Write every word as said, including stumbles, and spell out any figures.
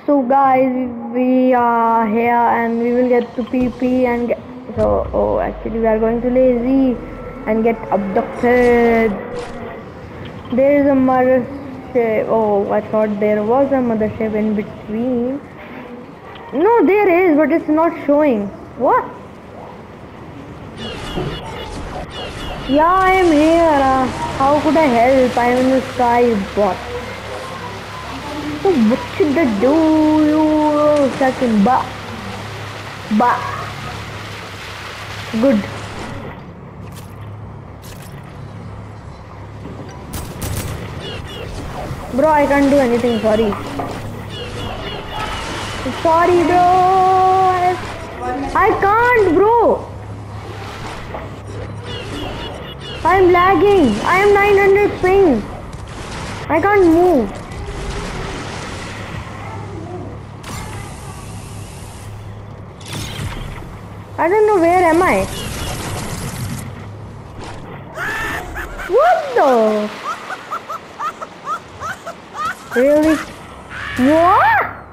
So guys, we are here and we will get to P P and get, so oh actually we are going to lazy and get abducted. There is a mothership. Oh, I thought there was a mothership in between. No, there is, but it's not showing. What? Yeah, I am here. Uh, how could I help? I am in the sky, bot. So what should I do? You second, ba, ba. Good. Bro, I can't do anything. Sorry. Sorry, bro. I can't, bro. I am lagging. I am nine hundred ping. I can't move. I don't know where am I. What the? Really? What?